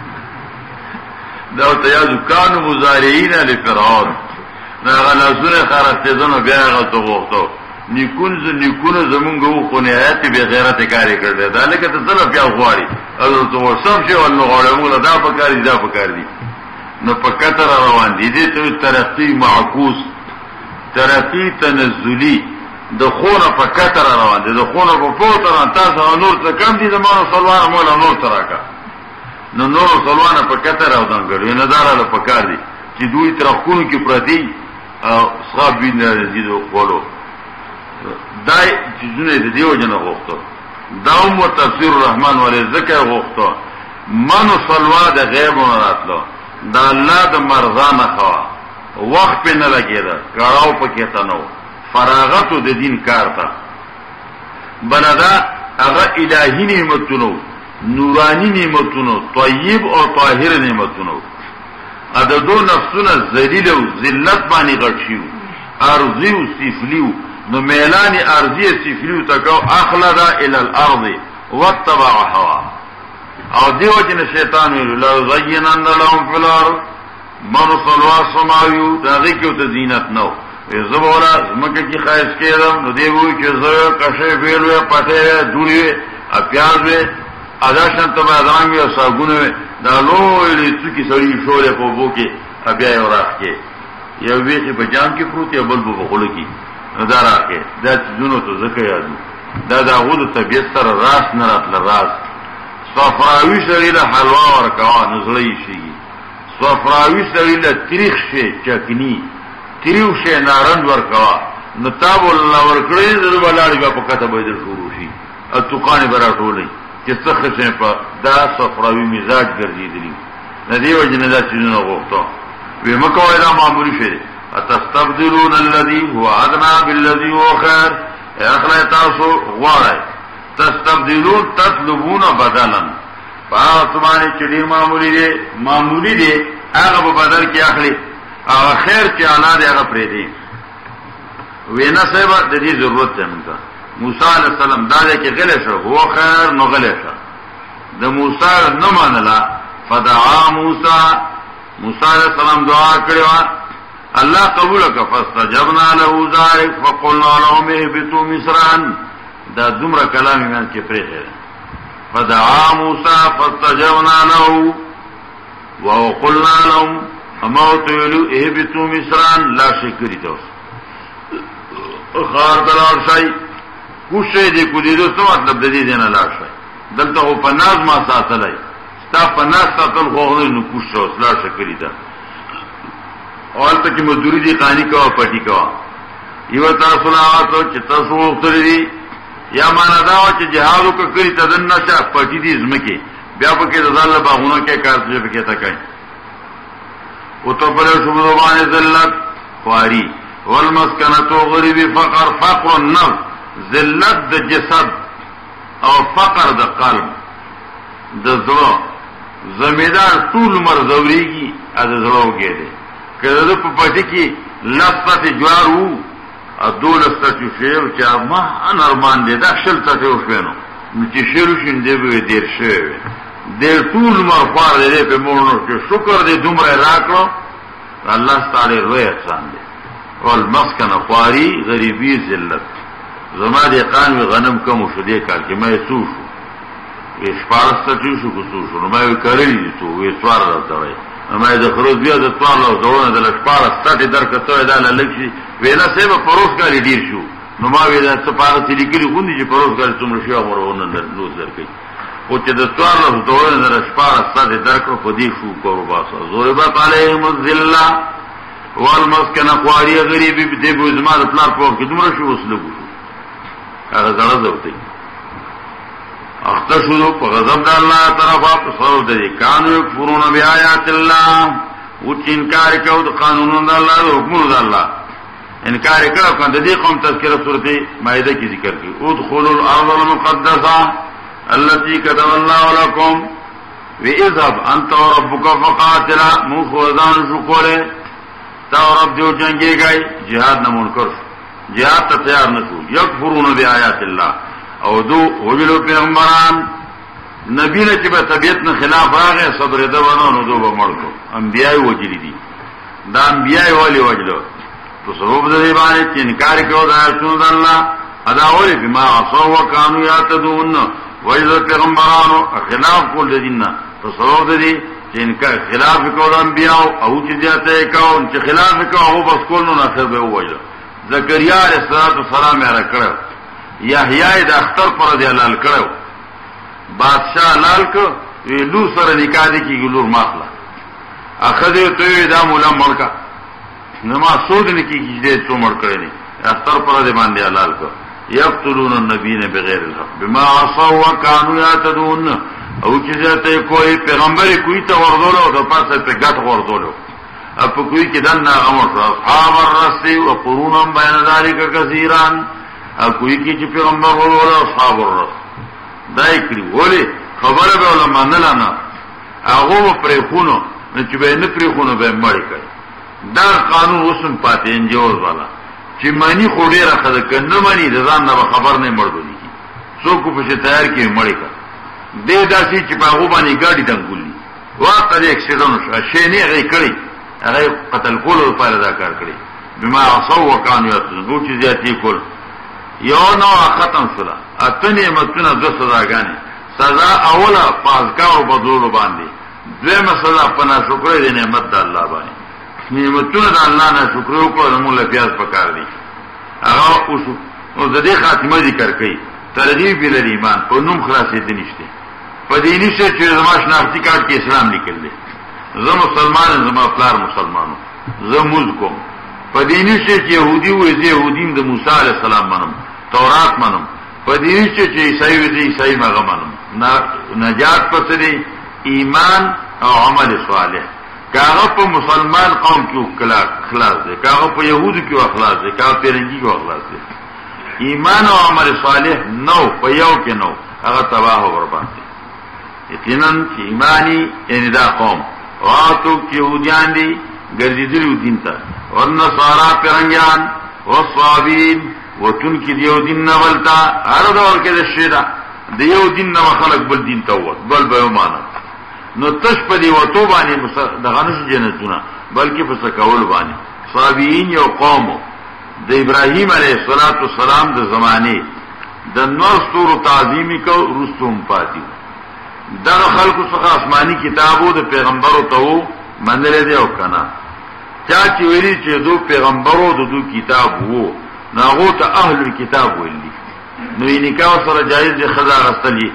دا ته یاد کانو مزارعین لفرعون دا غلاسونه خرڅته زنه بیا غته وختو نیکون ز نیکونه زمونږه خو نهایت به غیرت کاری کړل دا لکه ته زله بیا غواړي او ته وسم شي ول غواړم دا پکاري دا پکاري نو په کتر روان دي دي ته ترقی معکوس ترقی تنزلی د خونه په کتر روان دي د خونه په پورته تاسو نور څه کم دي زمونږ سلوان مولا نور تراکا نو نور سلوان په کتر او دنګړي نه داراله پکار دي چې دوی ترخونو کې پردي او صاحب ویني دي خپلو دای چیزونه دي دیو جن غوښتو داوم تفسیر الرحمن ولې ذکر غوښتو منو سلوا د غیب وراتلو دا الله د مرزانه خوا وخت په نه لګیدا کاراو پکې تنو فراغت د دین کار تا بلدا هغه الہی نعمتونو نورانی نعمتونو طیب او طاهر نعمتونو اده دو نفسونه ذلیل او ذلت باندې غټشیو ارضی او سفلیو نو میلانی ارضی سفلیو تکاو اخلدا الى الارض واتبع هوا او دیو جن شیطان ویلو لو زینن لهم فی الارض من صلوا سماویو داغی کیو تا زینت نو زبولا زمکه کی خواهش کردم نو دیوی که زوی کشه فیلوی پته دوریوی اپیازوی اداشن تبا ادانگوی ساگونوی دا لوی لیتو کی سوری شوری پو بو که ابیای وراخ که یو ویخی بجام کی پروت یا بلبو بخولو کی نو دا راخ که دا چیزونو تو ذکر یادو دا دا غود طبیعت سر راست نرات لراست صفراوی سریله حلوا ورکوا نزلی شي صفراوی سریله تریخ شي چکنی تریو شي نارنج ورکوا نتاب الله ورکړي د بلاړي په کته به در شروع شي اتقان برا ټولې چې څخه څه په دا صفراوی مزاج ګرځېدلی ندی وجنه دا چیزونه غوښتو وې مکوې دا معمولی شي اتستبدلون الذي هو ادنى بالذي هو خير اخلا تاسو غواړئ تستبدلون تطلبون بدلا فاطمانی چډیر معمولی دی معمولی دی هغه په بدل کې اخلي او خیر چې انا دی هغه پرې دی وینا سبا د دې ضرورت ده موږ موسی علی السلام دا کې غلې شو هو خیر نو غلې شو د موسی نه منله فدعا موسی موسی علی السلام دعا کړو الله قبول کړ فاستجبنا له ذلك فقلنا لهم اهبطوا مصرا دا دومره کلام ایمان کې پرې فدعا موسی فاستجبنا له وقلنا لهم اموت ولو اهبطوا مصرا لا شکری تاسو خار دلار شي کوشه دې کو دې څه مطلب دې دې نه لا شي دلته په پناز ما ساتلای ستا پناز ساتل خو نه کوشه لا شکری تا اول ته کې مزدوری دي قانی کا پټی کا یو تاسو نه تاسو چې تاسو وختري یا معنا دا چې جهاد وکړي تدن نشه پټی دي زمکه بیا په کې رضا باغونه کې کار څه پکې تا کوي او ته په شوبو باندې ذلت خواري والمسکنه غریبی فقر فقر النفس ذلت د جسد او فقر د قلب د زړه زمیدار ټول مرزوريږي از زړه وګړي کله په پټی کې لفظه جوار وو ادول استتی شیر چې ما ان ارمان دې دا شل ته وشوینو چې شیر شین دې به دیر شوی دیر ټول مرفار دې په مونږ چې شکر دې دومره راکړو الله تعالی روی احسان دې والمسکن خواری غریبی ذلت زما دې قانوي غنم کوم شو دې کار کې مې سو شو شپارس ته شو کو شو نو مې کړی دي تو وې سوار راځي ما د خروج بیا د طوال او دونه د لشپاره ستې درکته دا لکشي وینا سیمه پروس کاری ډیر شو نو ما وی دا سپاره چې لیکلي غوندي چې پروس کاری څومره شو امرونه نو درکې او چې د طوال او دونه د لشپاره ستې درکو په دې شو کورو باسه ضربت علیهم الذلہ والمسکن خواری غریبی دې په زما د پلان په کې دومره شو وسلګو هغه زړه زوتی اختشدو پا غضب دا اللہ طرفا پسرو دا دی کانو یکفرون بی آیات اللہ وچ انکار کهو دا قانونون دا اللہ دا حکمون دا اللہ انکار کرو کن دا دی قوم تذکر صورت مائدہ کی ذکر کی ادخلوا الارض المقدسہ اللتی کتب اللہ لکم وی اذهب انت و ربک فقاتلا موخ وزان شکولے تا و رب دیو جنگی گئی جہاد نمون کرش جہاد تا تیار نشو یکفرون بی آیات اللہ او دو وجلو پیغمبران نبی نے چې په طبیعت نه خلاف راغی صبر دې ونه دو به مړکو انبیای وجلی دي دا انبیای والی وجلو تو سبب دې باندې چې انکار کوي دا رسول الله ادا ولی بما عصوا وكانوا يعتدون وجلو پیغمبرانو خلاف کول دین تو سبب دې چې انکار خلاف کوي انبیاو او چې ځاته کوي چې خلاف کوي او بس کول نو اخر به وجلو زکریا علیہ السلام یې راکړ یحیی د اختر پر دی حلال کړو بادشاہ حلال کو لو سره نکاح دي کی ګلور ماخلا اخذ ته دا مولا مړکا نما سود نه کی دې څو مړ کړی نه اختر پر دی باندې حلال کو یقتلون النبیین بغیر الحق بما عصوا وكانوا يعتدون او چې ته کوئی پیغمبر کوئی ته ورغولو د پاسه په ګټ ورغولو اپ کوئی کې دنا امر اصحاب الرس وقرون بین ذلک کثیران او کوئی کی چې پیغمبر وروړو اصحاب الرس دای کړی وله خبره به علماء نه لانا هغه پرې خونو چې به نه پرې خونو به مړ کړي دا قانون وسم پاتې انجوز والا چې مانی خوډه راخده کنه مانی ځان نه خبر نه مړدونی کی څوک په تیار کې مړ کړي دې داسي چې په هغه باندې ګاډي دنګولي واقع دې اکسیډنټ شې نه غي کړی هغه قتل کولو لپاره دا کار کړی بما عصوا وكانوا يعتدون چې ذاتي کول یو نو ختم شولا اتنی متونه دو سزاګانی سزا اوله پازکاو بدلولو باندې دویمه سزا پنا شکر دی نعمت د الله باندې نعمتونه د الله نه شکر وکړو موږ له پیاز پکار دي هغه اوس او د دې خاتمه ذکر کړي ترغیب ال ایمان په نوم خلاصې دي نشته په دې نشه چې زما شناختی کارت کې اسلام لیکل دي زه مسلمان زما پلار مسلمانو زه موږ کوم په دې نشه چې يهودي وې زه يهودیم د موسی عليه السلام منم تورات منم په دې نشه چې عیسائی وې عیسائی مغه منم نجات پس دی ایمان او عمل صالح کاغه په مسلمان قوم کې خلاص دی کاغه په يهودو کې اخلاص دی کاغه په رنګي کې اخلاص دی ایمان او عمل صالح نو په یو کې نو هغه تباہ او برباد دي یقینا چې ایمانی ان دا قوم واتو کې يهوديان دي ګرځېدلو دین ته او نصارا پرنګیان او صابین وتون کې دیو دین نه ولتا هر ډول کې د شیدا دیو دین نه خلق بل دین ته وت بل به معنا نو تش په دی وته باندې دغه نش جنتونه بلکې په سکول باندې صابین یو قوم د ابراهیم علیه السلام د زمانه د نور ستور تعظیمی کو رستم پاتی دا خلکو څخه آسمانی کتابو د پیغمبرو ته منل دی او کنا چا چې ویلي چې دو پیغمبرو د دو کتاب وو ناغو ته اهل کتاب ویلي نو یې نکاح سره جایز دي خزا غستلی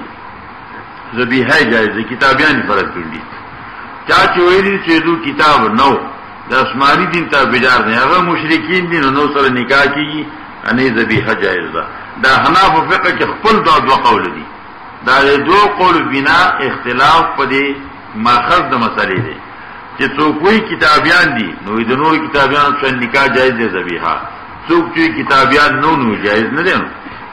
ذبیحه جایز دي کتابیان فرض کړی چا چې ویلي چې دو کتاب نو د آسمانی دین ته بجار نه هغه مشرکین دي نو سره نکاح کیږي اني ذبیحه جایز ده دا حناف فقه کې خپل دا دوه قول دي دا دوه قول بنا اختلاف پدې ماخذ د مسلې دي چې څوک وی کتابیان دي نو د نور کتابیان سره نکاح جایز دي ذبیحه څوک چې کتابیان نو نو جایز نه دي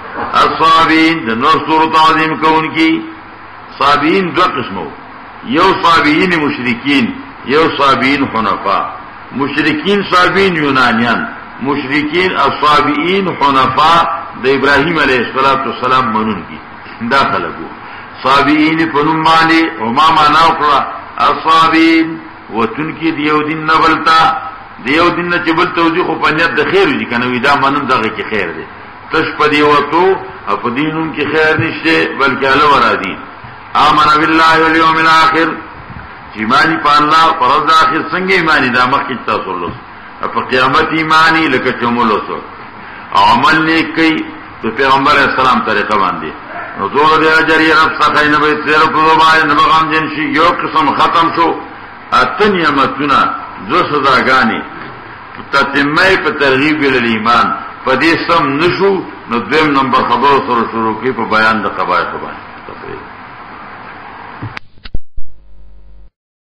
اصحابین د نور صورت عظیم کوونکی صابین دو قسمو یو صابین مشرکین یو صابین حنفا مشرکین صابین یونانیان مشرکین الصابئین حنفاء د ابراهیم علیه السلام منون کی دا خلقو صابئین پنوم معنی وما معنا وکړه الصابئین وتن کی دیو دین نبلتا دیو دین چې بل توجیه خو پنیت د خیر دي کنه ودا منم دغه کې خیر دی تش پدی وتو په دینون کې خیر نشته بلکې الله ورا دین آمن بالله والیوم الاخر ایمانی په الله پرځ اخر څنګه ایمانی دا مخکې تاسو له په قیامت ایمانی لکه چمولو سو عمل نیک کوي د پیغمبر اسلام طریقه باندې نو زور دی اجر یې رب څخه نه به سیر په باندې نه غم جن شي یو قسم ختم شو اتن یمتنا دو سزاګانی تتمه په ترغیب ال ایمان په دې سم نشو نو دویم نمبر خبرو سره شروع کی په بیان د قبایح باندې